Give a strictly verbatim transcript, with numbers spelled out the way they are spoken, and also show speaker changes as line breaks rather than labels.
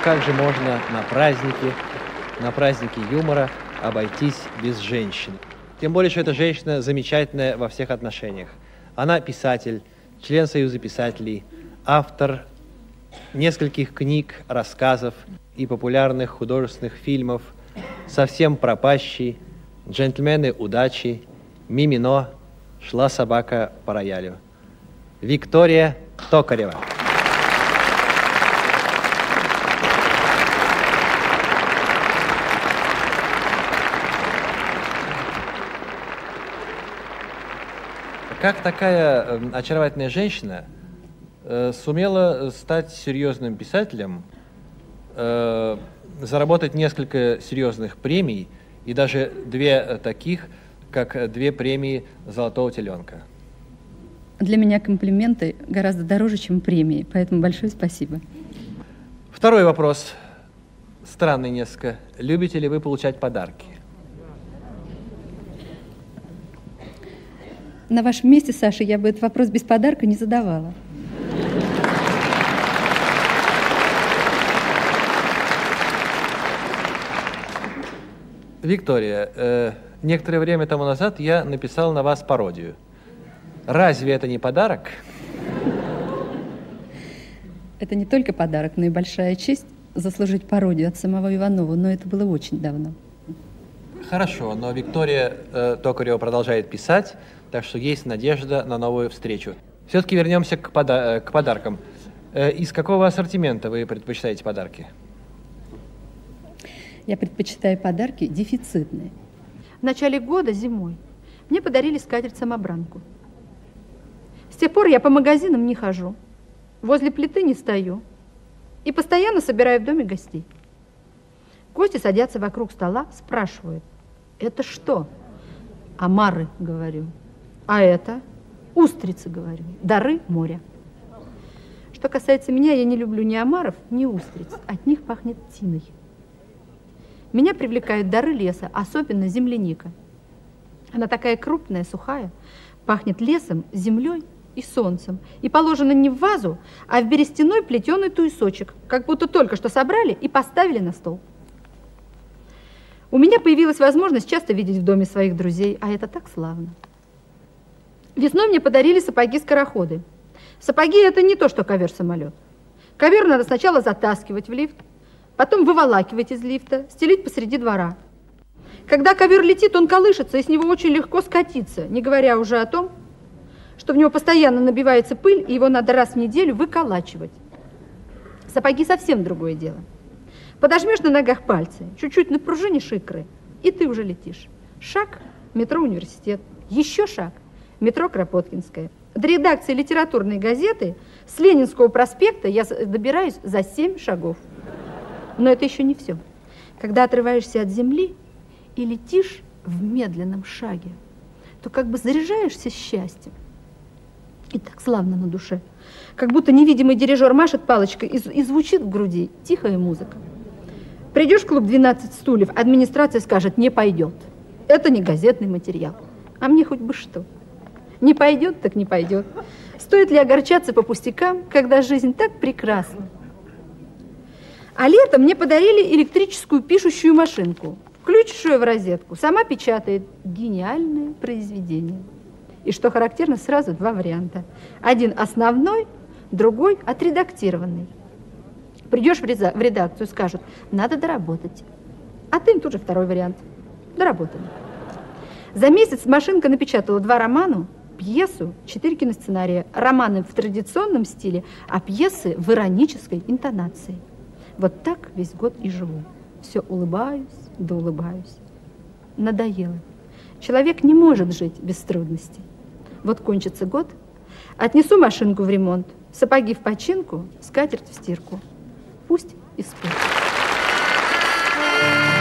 как же можно на празднике, на празднике юмора обойтись без женщин. Тем более, что эта женщина замечательная во всех отношениях. Она писатель, член Союза писателей, автор нескольких книг, рассказов и популярных художественных фильмов, «Совсем пропащий», «Джентльмены удачи», «Мимино», «Шла собака по роялю». Виктория Токарева. Как такая э, очаровательная женщина э, сумела стать серьезным писателем, э, заработать несколько серьезных премий и даже две таких, как две премии «Золотого теленка»?
Для меня комплименты гораздо дороже, чем премии, поэтому большое спасибо.
Второй вопрос. Странный несколько. Любите ли вы получать подарки?
На вашем месте, Саша, я бы этот вопрос без подарка не задавала.
Виктория, э, некоторое время тому назад я написал на вас пародию. Разве это не подарок?
Это не только подарок, но и большая честь заслужить пародию от самого Иванова, но это было очень давно.
Хорошо, но Виктория э, Токарева продолжает писать, так что есть надежда на новую встречу. Все-таки вернемся к, пода к подаркам. Э, из какого ассортимента вы предпочитаете подарки?
Я предпочитаю подарки дефицитные.
В начале года, зимой, мне подарили скатерть-самобранку. С тех пор я по магазинам не хожу, возле плиты не стою и постоянно собираю в доме гостей. Гости садятся вокруг стола, спрашивают: это что? Омары, говорю. А это? Устрицы, говорю. Дары моря. Что касается меня, я не люблю ни омаров, ни устриц. От них пахнет тиной. Меня привлекают дары леса, особенно земляника. Она такая крупная, сухая, пахнет лесом, землей и солнцем. И положена не в вазу, а в берестяной плетеный туесочек, как будто только что собрали и поставили на стол. У меня появилась возможность часто видеть в доме своих друзей, а это так славно. Весной мне подарили сапоги-скороходы. Сапоги – это не то, что ковер-самолет. Ковер надо сначала затаскивать в лифт, потом выволакивать из лифта, стелить посреди двора. Когда ковер летит, он колышется, и с него очень легко скатиться, не говоря уже о том, что в него постоянно набивается пыль, и его надо раз в неделю выколачивать. Сапоги совсем другое дело. Подожмешь на ногах пальцы, чуть-чуть напружинишь икры, и ты уже летишь. Шаг – метро «Университет», еще шаг – метро «Кропоткинская». До редакции литературной газеты с Ленинского проспекта я добираюсь за семь шагов. Но это еще не все. Когда отрываешься от земли и летишь в медленном шаге, то как бы заряжаешься счастьем. И так славно на душе. Как будто невидимый дирижер машет палочкой, и, и звучит в груди тихая музыка. Придешь в клуб «двенадцать стульев», администрация скажет: не пойдет. Это не газетный материал. А мне хоть бы что. Не пойдет, так не пойдет. Стоит ли огорчаться по пустякам, когда жизнь так прекрасна? А летом мне подарили электрическую пишущую машинку. Включишь ее в розетку, сама печатает. Гениальное произведение. И что характерно, сразу два варианта. Один основной, другой отредактированный. Придешь в редакцию, скажут: надо доработать. А ты им тут же второй вариант. Доработано. За месяц машинка напечатала два романа, пьесу, четыре киносценария. Романы в традиционном стиле, а пьесы в иронической интонации. Вот так весь год и живу. Все улыбаюсь, да улыбаюсь. Надоело. Человек не может жить без трудностей. Вот кончится год, отнесу машинку в ремонт, сапоги в починку, скатерть в стирку. Пусть и спит.